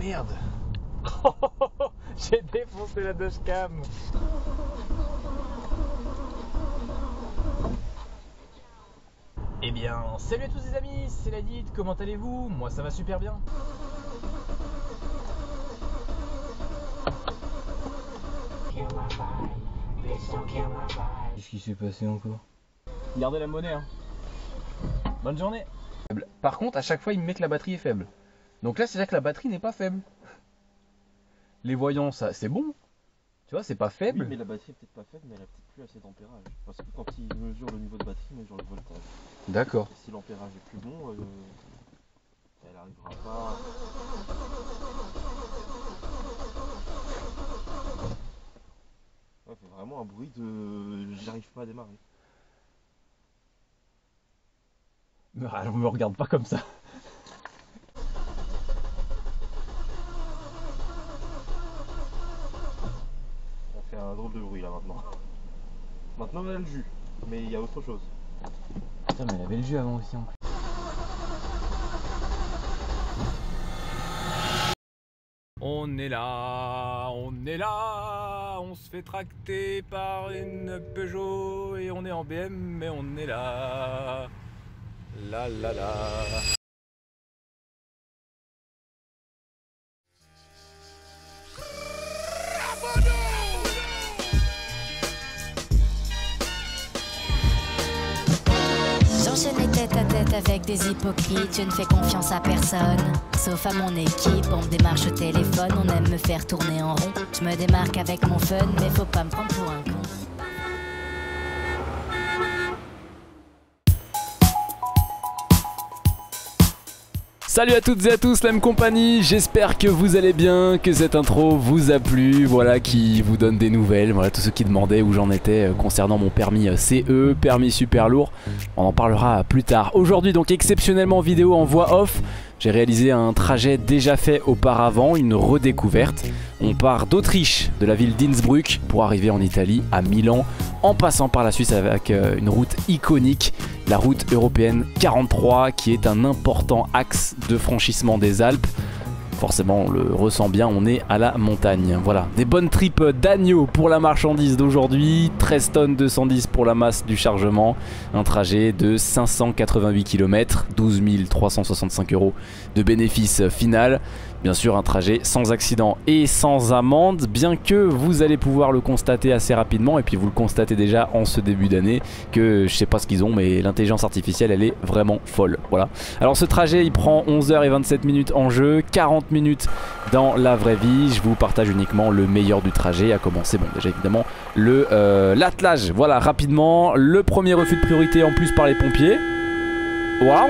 merde. J'ai défoncé la dashcam. Eh bien, salut à tous les amis, c'est Ladit, comment allez-vous? Moi ça va super bien. Qu'est-ce qui s'est passé encore? Gardez la monnaie, hein. Bonne journée. Par contre, à chaque fois, il me met que la batterie est faible. Donc là, c'est-à-dire que la batterie n'est pas faible. Les voyants, ça, c'est bon. Tu vois, c'est pas faible. Oui, mais la batterie est peut-être pas faible, mais elle a peut-être plus assez d'ampérage. Parce que quand il mesure le niveau de batterie, il mesure le voltage. D'accord. Et si l'ampérage est plus bon, elle arrivera pas. Ouais, fait vraiment un bruit de. J'arrive pas à démarrer. On me regarde pas comme ça. On fait un drôle de bruit là maintenant. Maintenant elle a le jus, mais il y a autre chose. Putain, mais elle avait le jus avant aussi en plus. On est là, on se fait tracter par une Peugeot et on est en BM, mais on est là. La la la. J'enchaînais tête à tête avec des hypocrites, je ne fais confiance à personne, sauf à mon équipe. On me démarche au téléphone, on aime me faire tourner en rond. Je me démarque avec mon fun, mais faut pas me prendre pour un con. Salut à toutes et à tous, la même compagnie, j'espère que vous allez bien, que cette intro vous a plu, voilà, qui vous donne des nouvelles, voilà, tous ceux qui demandaient où j'en étais concernant mon permis CE, permis super lourd, on en parlera plus tard. Aujourd'hui donc exceptionnellement vidéo en voix off, j'ai réalisé un trajet déjà fait auparavant, une redécouverte. On part d'Autriche, de la ville d'Innsbruck, pour arriver en Italie, à Milan, en passant par la Suisse avec une route iconique, la route européenne 43, qui est un important axe de franchissement des Alpes. Forcément, on le ressent bien, on est à la montagne. Voilà, des bonnes tripes d'agneau pour la marchandise d'aujourd'hui, 13 tonnes 210 pour la masse du chargement, un trajet de 588 km, 12 365 € de bénéfice final. Bien sûr, un trajet sans accident et sans amende, bien que vous allez pouvoir le constater assez rapidement, et puis vous le constatez déjà en ce début d'année, que je sais pas ce qu'ils ont, mais l'intelligence artificielle, elle est vraiment folle. Voilà. Alors ce trajet, il prend 11h27 en jeu, 40 minutes dans la vraie vie. Je vous partage uniquement le meilleur du trajet, à commencer, bon, déjà évidemment, l'attelage. Voilà, rapidement, le premier refus de priorité en plus par les pompiers. Voilà,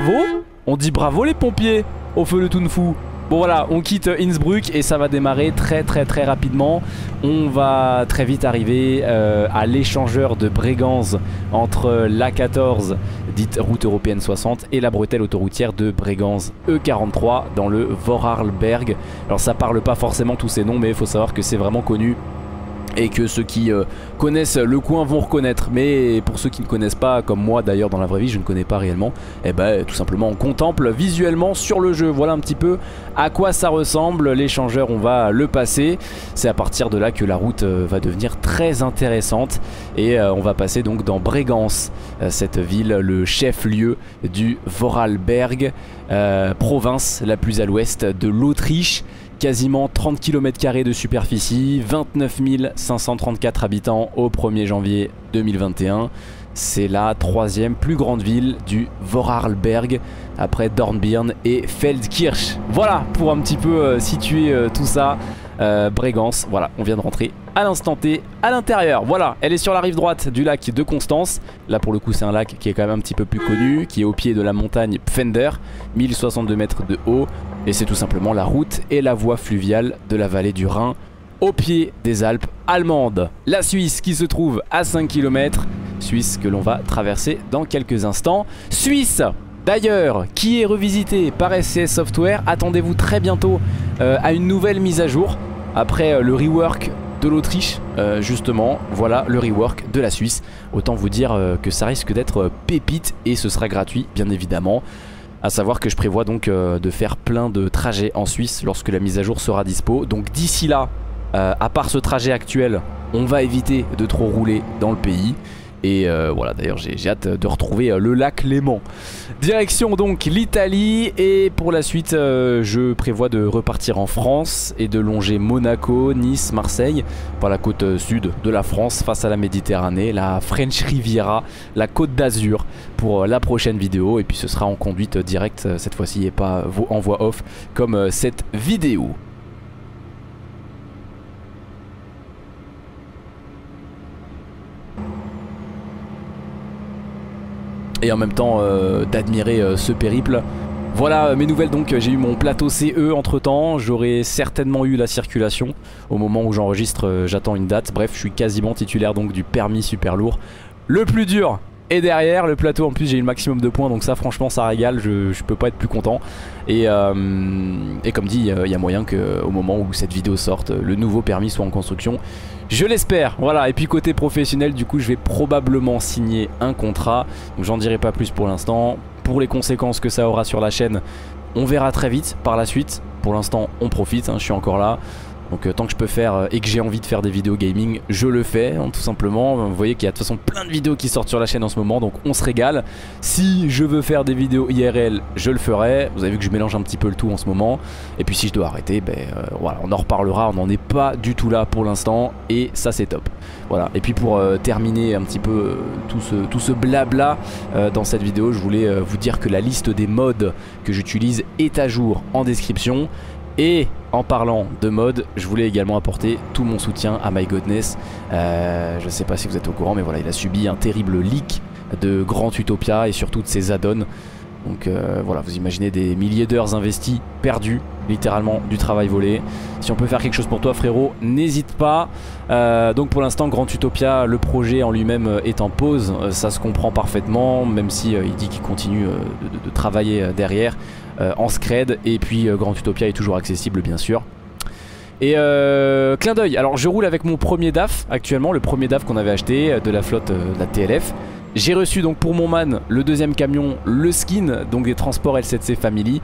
on dit bravo les pompiers au feu de Tunfu. Bon voilà, on quitte Innsbruck et ça va démarrer très rapidement. On va très vite arriver à l'échangeur de Bréganz entre l'A14, dite route européenne 60, et la bretelle autoroutière de Bréganz E43 dans le Vorarlberg. Alors ça parle pas forcément tous ces noms, mais il faut savoir que c'est vraiment connu. Et que ceux qui connaissent le coin vont reconnaître. Mais pour ceux qui ne connaissent pas, comme moi d'ailleurs dans la vraie vie, je ne connais pas réellement, et ben tout simplement on contemple visuellement sur le jeu. Voilà un petit peu à quoi ça ressemble. L'échangeur, on va le passer. C'est à partir de là que la route va devenir très intéressante. Et on va passer donc dans Bréganz, cette ville, le chef-lieu du Vorarlberg, province la plus à l'ouest de l'Autriche. Quasiment 30 km² de superficie, 29 534 habitants au 1er janvier 2021. C'est la troisième plus grande ville du Vorarlberg, après Dornbirn et Feldkirch. Voilà pour un petit peu situer tout ça. Bréganz, voilà, on vient de rentrer à l'instant T à l'intérieur. Voilà, elle est sur la rive droite du lac de Constance. Là pour le coup c'est un lac qui est quand même un petit peu plus connu, qui est au pied de la montagne Pfänder, 1062 mètres de haut. Et c'est tout simplement la route et la voie fluviale de la vallée du Rhin, au pied des Alpes allemandes. La Suisse qui se trouve à 5 km, Suisse que l'on va traverser dans quelques instants. Suisse d'ailleurs qui est revisitée par SCS Software. Attendez-vous très bientôt à une nouvelle mise à jour après le rework de l'Autriche, justement. Voilà le rework de la Suisse. Autant vous dire que ça risque d'être pépite et ce sera gratuit bien évidemment. À savoir que je prévois donc de faire plein de trajets en Suisse lorsque la mise à jour sera dispo. Donc d'ici là, à part ce trajet actuel, on va éviter de trop rouler dans le pays. Et voilà, d'ailleurs j'ai hâte de retrouver le lac Léman. Direction donc l'Italie, et pour la suite je prévois de repartir en France et de longer Monaco, Nice, Marseille par la côte sud de la France face à la Méditerranée, la French Riviera, la Côte d'Azur pour la prochaine vidéo. Et puis ce sera en conduite directe cette fois-ci et pas en voix off comme cette vidéo. Et en même temps d'admirer ce périple. Voilà mes nouvelles, donc j'ai eu mon plateau CE entre temps, j'aurai certainement eu la circulation au moment où j'enregistre, j'attends une date. Bref, je suis quasiment titulaire donc du permis super lourd. Le plus dur est derrière, le plateau en plus j'ai eu le maximum de points, donc ça franchement ça régale, je peux pas être plus content. Et comme dit, il y a moyen qu'au moment où cette vidéo sorte, le nouveau permis soit en construction. Je l'espère, voilà. Et puis côté professionnel, du coup je vais probablement signer un contrat. Donc j'en dirai pas plus pour l'instant. Pour les conséquences que ça aura sur la chaîne, on verra très vite par la suite. Pour l'instant on profite, hein, je suis encore là. Donc tant que je peux faire et que j'ai envie de faire des vidéos gaming, je le fais, hein, tout simplement. Vous voyez qu'il y a de toute façon plein de vidéos qui sortent sur la chaîne en ce moment, donc on se régale. Si je veux faire des vidéos IRL, je le ferai. Vous avez vu que je mélange un petit peu le tout en ce moment. Et puis si je dois arrêter, ben voilà, on en reparlera. On n'en est pas du tout là pour l'instant, et ça c'est top. Voilà. Et puis pour terminer un petit peu tout ce blabla dans cette vidéo, je voulais vous dire que la liste des mods que j'utilise est à jour en description. Et en parlant de mode, je voulais également apporter tout mon soutien à MyGodness. Je sais pas si vous êtes au courant, mais voilà, il a subi un terrible leak de Grand Utopia et surtout de ses add-ons. Donc voilà, vous imaginez des milliers d'heures investies, perdues, littéralement du travail volé. Si on peut faire quelque chose pour toi frérot, n'hésite pas. Donc pour l'instant Grand Utopia, le projet en lui-même est en pause. Ça se comprend parfaitement, même si il dit qu'il continue de travailler derrière en scred. Et puis Grand Utopia est toujours accessible bien sûr. Et clin d'œil, alors je roule avec mon premier DAF actuellement, le premier DAF qu'on avait acheté de la flotte de la TLF. J'ai reçu donc pour mon man le deuxième camion, le skin, donc des transports L7C Family.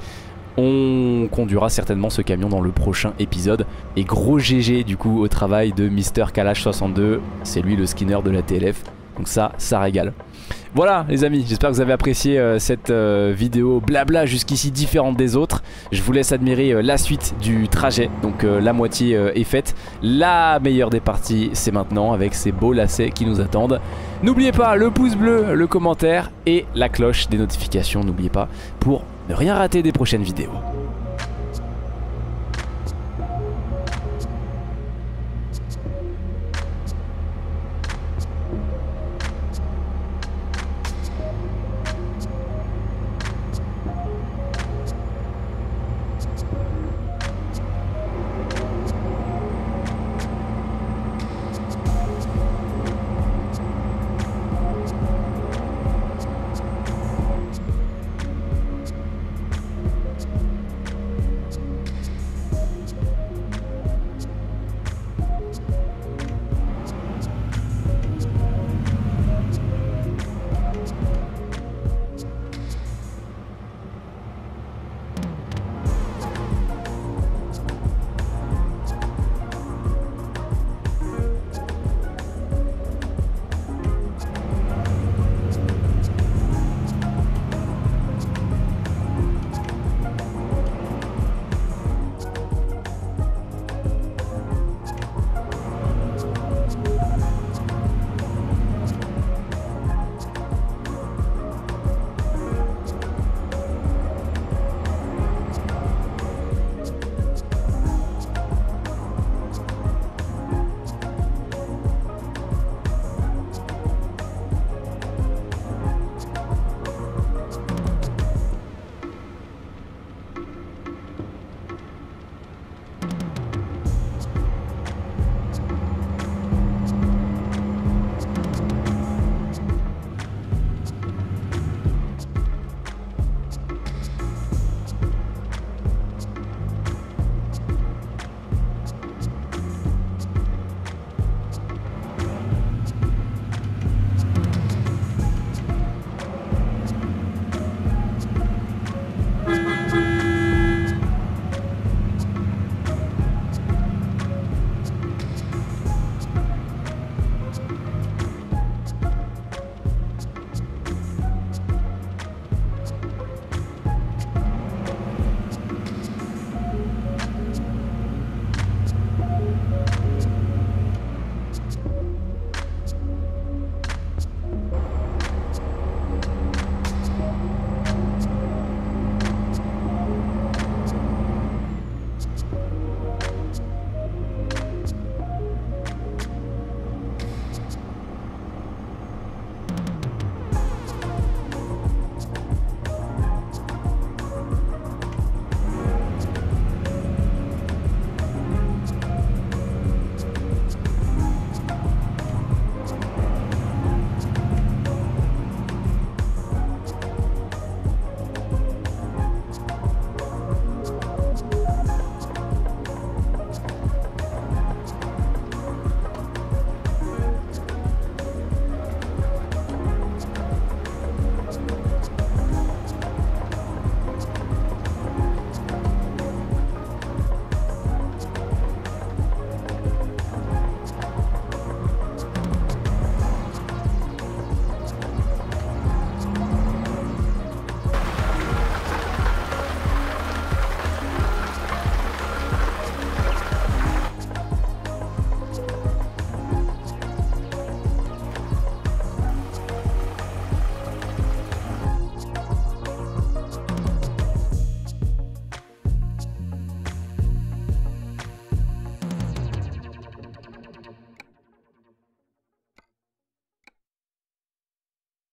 On conduira certainement ce camion dans le prochain épisode. Et gros GG du coup au travail de Mister Kalash 62. C'est lui le skinner de la TLF. Donc ça régale. Voilà les amis, j'espère que vous avez apprécié cette vidéo blabla jusqu'ici différente des autres. Je vous laisse admirer la suite du trajet. Donc la moitié est faite. La meilleure des parties c'est maintenant avec ces beaux lacets qui nous attendent. N'oubliez pas le pouce bleu, le commentaire et la cloche des notifications. N'oubliez pas pour ne rien rater des prochaines vidéos.